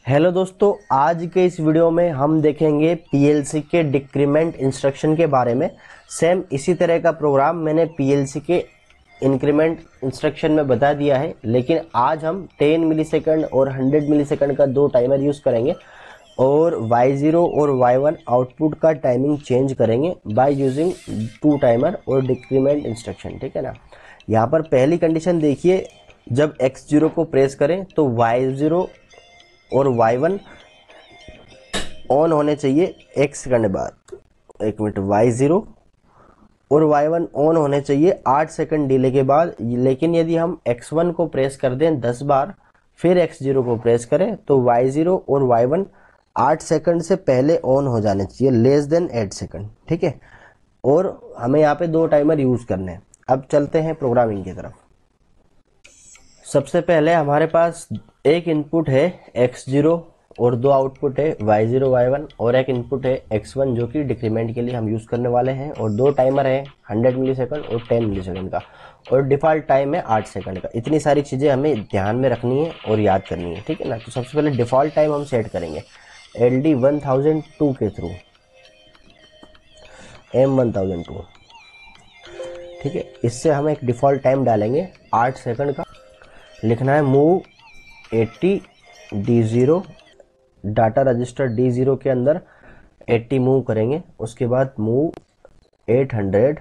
Hello दोस्तों, आज के इस वीडियो में हम देखेंगे पीएलसी के डिक्रीमेंट इंस्ट्रक्शन के बारे में। सेम इसी तरह का प्रोग्राम मैंने पीएलसी के इंक्रीमेंट इंस्ट्रक्शन में बता दिया है, लेकिन आज हम 10 मिलीसेकंड और 100 मिलीसेकंड का दो टाइमर यूज़ करेंगे और Y0 और Y1 आउटपुट का टाइमिंग चेंज करेंगे बाय यूजिंग टू टाइमर और डिक्रीमेंट इंस्ट्रक्शन। ठीक है ना। यहाँ पर पहली कंडीशन देखिए, जब X0 को प्रेस करें तो Y0 और Y1 ऑन होने चाहिए 1 सेकंड बाद। 1 मिनट। Y0 और Y1 ऑन होने चाहिए 8 सेकंड डिले के बाद। लेकिन यदि हम X1 को प्रेस कर दें 10 बार फिर X0 को प्रेस करें तो Y0 और Y1 8 सेकंड से पहले ऑन हो जाने चाहिए, लेस देन 8 सेकंड। ठीक है। और हमें यहाँ पे दो टाइमर यूज करने हैं। अब चलते हैं प्रोग्रामिंग की तरफ। सबसे पहले हमारे पास एक इनपुट है X0 और दो आउटपुट है Y0 Y1 और एक इनपुट है X1 जो कि डिक्रीमेंट के लिए हम यूज़ करने वाले हैं, और दो टाइमर है 100 मिलीसेकंड और 10 मिलीसेकंड का, और डिफ़ॉल्ट टाइम है 8 सेकंड का। इतनी सारी चीज़ें हमें ध्यान में रखनी है और याद करनी है। ठीक है ना। तो सबसे पहले डिफ़ॉल्ट टाइम हम सेट करेंगे LD 1002 के थ्रू, M1002। ठीक है। इससे हम एक डिफ़ॉल्ट टाइम डालेंगे 8 सेकंड का। लिखना है move 80 D0, data register D0 के अंदर 80 मूव करेंगे। उसके बाद move 800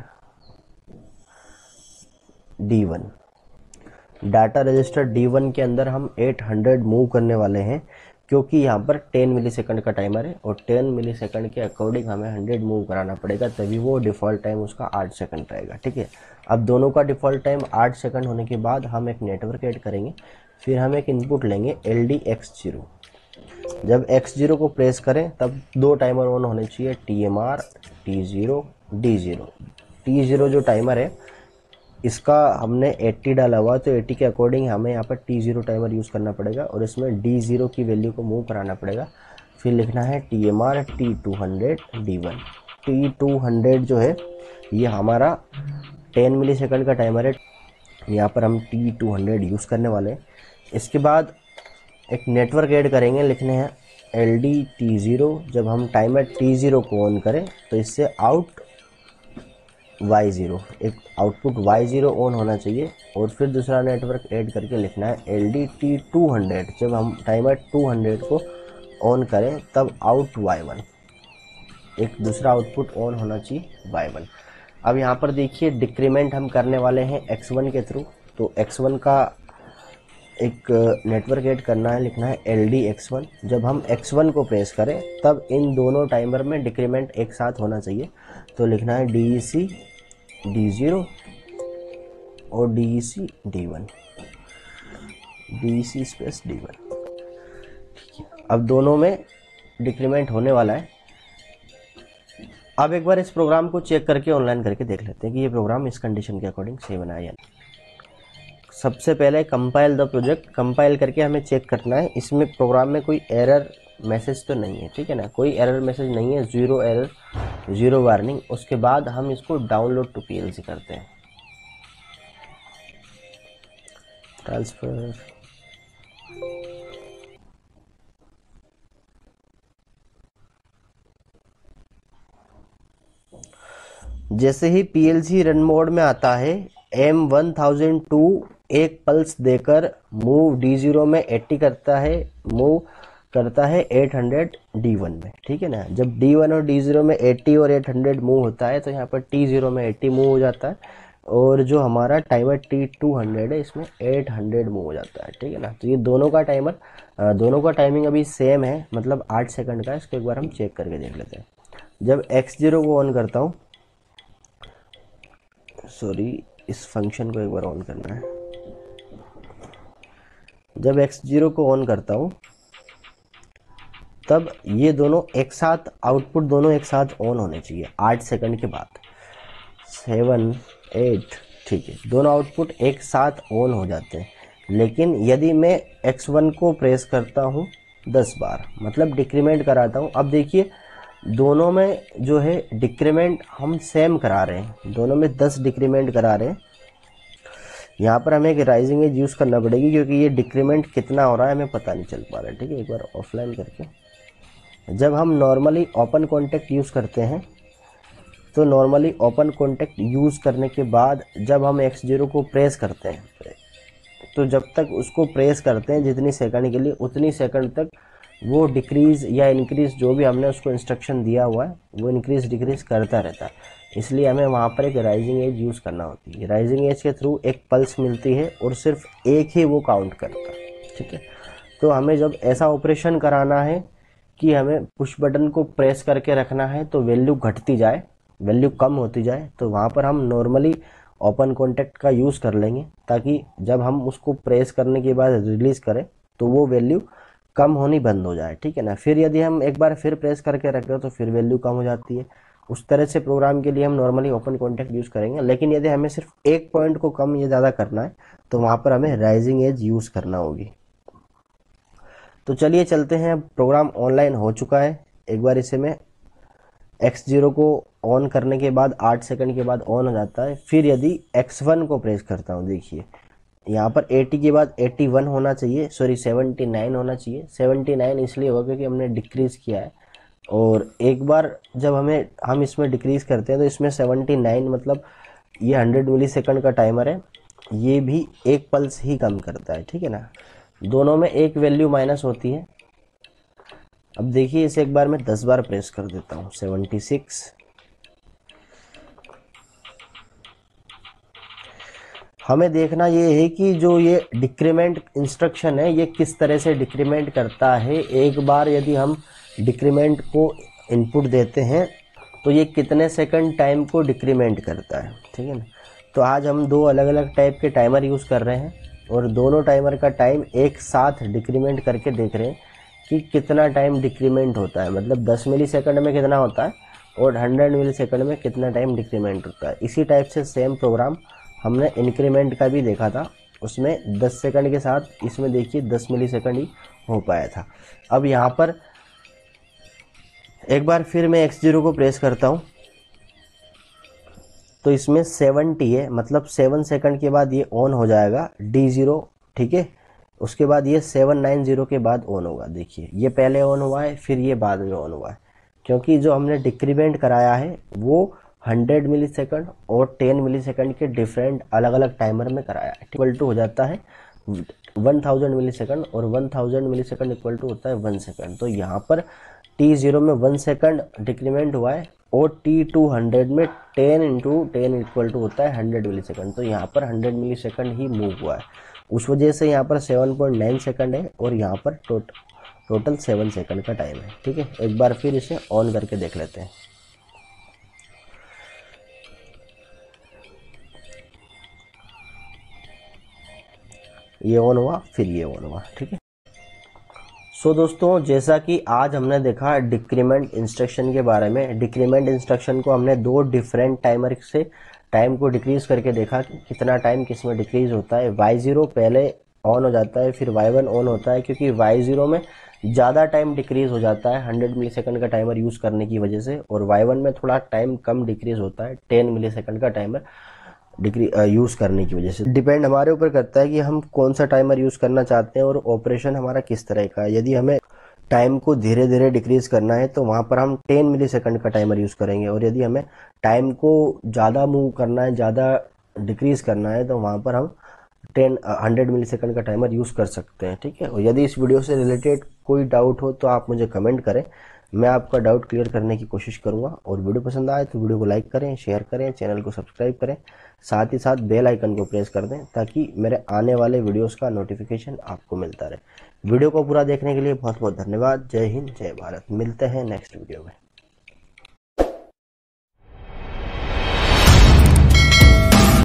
D1, data register D1 के अंदर हम 800 मूव करने वाले हैं, क्योंकि यहाँ पर 10 मिलीसेकंड का टाइमर है और 10 मिलीसेकंड के अकॉर्डिंग हमें 100 मूव कराना पड़ेगा, तभी वो डिफ़ॉल्ट टाइम उसका 8 सेकंड रहेगा। ठीक है। अब दोनों का डिफ़ॉल्ट टाइम 8 सेकंड होने के बाद हम एक नेटवर्क ऐड करेंगे। फिर हम एक इनपुट लेंगे LD X0। जब X0 को प्रेस करें तब दो टाइमर ऑन होने चाहिए, TMR T0 D0। T0 जो टाइमर है इसका हमने 80 डाला हुआ, तो 80 के अकॉर्डिंग हमें यहाँ पर T0 टाइमर यूज़ करना पड़ेगा और इसमें D0 की वैल्यू को मूव कराना पड़ेगा। फिर लिखना है TMR T200 D1। T200 जो है ये हमारा 10 मिलीसेकंड का टाइमर है, यहाँ पर हम T200 यूज़ करने वाले हैं। इसके बाद एक नेटवर्क ऐड करेंगे। लिखने हैं LD T0। जब हम टाइमर T0 को ऑन करें तो इससे आउट Y0, एक आउटपुट Y0 ऑन होना चाहिए, और फिर दूसरा नेटवर्क ऐड करके लिखना है LD T200। जब हम टाइमर 200 को ऑन करें तब आउट Y1, एक दूसरा आउटपुट ऑन होना चाहिए Y1। अब यहाँ पर देखिए डिक्रीमेंट हम करने वाले हैं X1 के थ्रू, तो X1 का एक नेटवर्क ऐड करना है। लिखना है LD X1। जब हम X1 को प्रेस करें तब इन दोनों टाइमर में डिक्रीमेंट एक साथ होना चाहिए, तो लिखना है DEC D0 और DEC D1, DEC space D1। ठीक है। अब दोनों में डिक्रीमेंट होने वाला है। अब एक बार इस प्रोग्राम को चेक करके ऑनलाइन करके देख लेते हैं कि ये प्रोग्राम इस कंडीशन के अकॉर्डिंग सही बना है या नहीं। सबसे पहले कंपाइल द प्रोजेक्ट। कंपाइल करके हमें चेक करना है इसमें प्रोग्राम में कोई एरर मैसेज तो नहीं है। ठीक है ना, कोई एरर मैसेज नहीं है, जीरो एरर, जीरो वार्निंग। उसके बाद हम इसको डाउनलोड टू पीएलसी करते हैं। ट्रांसफर, जैसे ही पीएलसी रन मोड में आता है M1002 एक पल्स देकर मूव D0 में 80 करता है, मूव करता है 800 D1 में। ठीक है ना। जब D1 और D0 में 80 और 800 मूव होता है तो यहाँ पर T0 में 80 मूव हो जाता है, और जो हमारा टाइमर T200 है इसमें 800 मूव हो जाता है। ठीक है ना। तो ये दोनों का टाइमर, दोनों का टाइमिंग अभी सेम है, मतलब 8 सेकंड का। इसको एक बार हम चेक करके देख लेते हैं। जब X0 को ऑन करता हूँ, सॉरी इस फंक्शन को एक बार ऑन करना है। जब X0 को ऑन करता हूँ तब ये दोनों एक साथ, आउटपुट दोनों एक साथ ऑन होने चाहिए 8 सेकंड के बाद। 7 8, ठीक है, दोनों आउटपुट एक साथ ऑन हो जाते हैं। लेकिन यदि मैं X1 को प्रेस करता हूँ 10 बार, मतलब डिक्रीमेंट कराता हूँ, अब देखिए दोनों में जो है डिक्रीमेंट हम सेम करा रहे हैं, दोनों में 10 डिक्रीमेंट करा रहे हैं। यहाँ पर हमें एक राइजिंग एज यूज़ करना पड़ेगी क्योंकि ये डिक्रीमेंट कितना हो रहा है हमें पता नहीं चल पा रहा है। ठीक है, एक बार ऑफलाइन करके जब हम नॉर्मली ओपन कॉन्टैक्ट यूज़ करते हैं तो नॉर्मली ओपन कॉन्टैक्ट यूज़ करने के बाद जब हम x0 को प्रेस करते हैं तो जब तक उसको प्रेस करते हैं जितनी सेकंड के लिए उतनी सेकंड तक वो डिक्रीज़ या इंक्रीज़ जो भी हमने उसको इंस्ट्रक्शन दिया हुआ है वो इंक्रीज़ डिक्रीज़ करता रहता है। इसलिए हमें वहाँ पर एक राइजिंग एज यूज़ करना होती है। राइजिंग एज के थ्रू एक पल्स मिलती है और सिर्फ एक ही वो काउंट करता है। ठीक है, तो हमें जब ऐसा ऑपरेशन कराना है कि हमें पुश बटन को प्रेस करके रखना है तो वैल्यू घटती जाए, वैल्यू कम होती जाए, तो वहाँ पर हम नॉर्मली ओपन कॉन्टैक्ट का यूज़ कर लेंगे ताकि जब हम उसको प्रेस करने के बाद रिलीज़ करें तो वो वैल्यू कम होनी बंद हो जाए। ठीक है ना, फिर यदि हम एक बार फिर प्रेस करके रख रहे हो तो फिर वैल्यू कम हो जाती है। उस तरह से प्रोग्राम के लिए हम नॉर्मली ओपन कॉन्टैक्ट यूज़ करेंगे, लेकिन यदि हमें सिर्फ एक पॉइंट को कम या ज़्यादा करना है तो वहाँ पर हमें राइजिंग एज यूज़ करना होगी। तो चलिए चलते हैं, प्रोग्राम ऑनलाइन हो चुका है। एक बार इसे मैं x0 को ऑन करने के बाद 8 सेकंड के बाद ऑन हो जाता है। फिर यदि x1 को प्रेस करता हूँ, देखिए यहाँ पर 80 के बाद 81 होना चाहिए, सॉरी 79 होना चाहिए। 79 इसलिए होगा क्योंकि हमने डिक्रीज़ किया है। और एक बार जब हम इसमें डिक्रीज़ करते हैं तो इसमें 79 मतलब ये 100 मिली सेकंड का टाइमर है, ये भी एक पल्स ही कम करता है। ठीक है ना, दोनों में एक वैल्यू माइनस होती है। अब देखिए इसे एक बार मैं 10 बार प्रेस कर देता हूँ। 76, हमें देखना ये है कि जो ये डिक्रीमेंट इंस्ट्रक्शन है ये किस तरह से डिक्रीमेंट करता है। एक बार यदि हम डिक्रीमेंट को इनपुट देते हैं तो ये कितने सेकंड टाइम को डिक्रीमेंट करता है। ठीक है ना, तो आज हम दो अलग अलग टाइप के टाइमर यूज़ कर रहे हैं और दोनों टाइमर का टाइम एक साथ डिक्रीमेंट करके देख रहे हैं कि कितना टाइम डिक्रीमेंट होता है, मतलब 10 मिली सेकंड में कितना होता है और 100 मिली सेकंड में कितना टाइम डिक्रीमेंट होता है। इसी टाइप से सेम प्रोग्राम हमने इंक्रीमेंट का भी देखा था, उसमें 10 सेकंड के साथ इसमें देखिए 10 मिली सेकंड ही हो पाया था। अब यहाँ पर एक बार फिर मैं x0 को प्रेस करता हूँ तो इसमें 70 है, मतलब 7 सेकंड के बाद ये ऑन हो जाएगा D0। ठीक है, उसके बाद ये 790 के बाद ऑन होगा। देखिए ये पहले ऑन हुआ है फिर ये बाद में ऑन हुआ है, क्योंकि जो हमने डिक्रीमेंट कराया है वो 100 मिली सेकंड और 10 मिली सेकंड के डिफरेंट अलग अलग टाइमर में कराया है। इक्वल टू हो जाता है 1000 मिली सेकंड और 1000 मिली सेकंड इक्वल टू होता है 1 सेकंड। तो यहाँ पर T0 में 1 सेकंड डिक्रीमेंट हुआ है और T200 में 10 इंटू 10 इक्वल टू होता है 100 मिली सेकंड। तो यहाँ पर 100 मिली सेकंड ही मूव हुआ है, उस वजह से यहाँ पर 7.9 सेकंड है और यहाँ पर टोटल 7 सेकंड का टाइम है। ठीक है, एक बार फिर इसे ऑन करके देख लेते हैं। ये ऑन हुआ फिर ये ऑन हुआ। ठीक है, सो दोस्तों जैसा कि आज हमने देखा डिक्रीमेंट इंस्ट्रक्शन के बारे में। डिक्रीमेंट इंस्ट्रक्शन को हमने दो डिफरेंट टाइमर से टाइम को डिक्रीज करके देखा कि कितना टाइम किस में डिक्रीज होता है। y0 पहले ऑन हो जाता है फिर y1 ऑन होता है, क्योंकि y0 में ज़्यादा टाइम डिक्रीज हो जाता है 100 मिली सेकंड का टाइमर यूज़ करने की वजह से, और y1 में थोड़ा टाइम कम डिक्रीज होता है 10 मिली सेकंड का टाइमर यूज़ करने की वजह से। डिपेंड हमारे ऊपर करता है कि हम कौन सा टाइमर यूज़ करना चाहते हैं और ऑपरेशन हमारा किस तरह का है। यदि हमें टाइम को धीरे धीरे डिक्रीज करना है तो वहाँ पर हम 10 मिली सेकंड का टाइमर यूज़ करेंगे, और यदि हमें टाइम को ज़्यादा मूव करना है, ज़्यादा डिक्रीज करना है, तो वहाँ पर हम 100 मिली सेकंड का टाइमर यूज़ कर सकते हैं। ठीक है, और यदि इस वीडियो से रिलेटेड कोई डाउट हो तो आप मुझे कमेंट करें, मैं आपका डाउट क्लियर करने की कोशिश करूंगा। और वीडियो पसंद आए तो वीडियो को लाइक करें, शेयर करें, चैनल को सब्सक्राइब करें, साथ ही साथ बेल आइकन को प्रेस कर दें ताकि मेरे आने वाले वीडियोस का नोटिफिकेशन आपको मिलता रहे। वीडियो को पूरा देखने के लिए बहुत बहुत धन्यवाद। जय हिंद, जय भारत। मिलते हैं नेक्स्ट वीडियो में।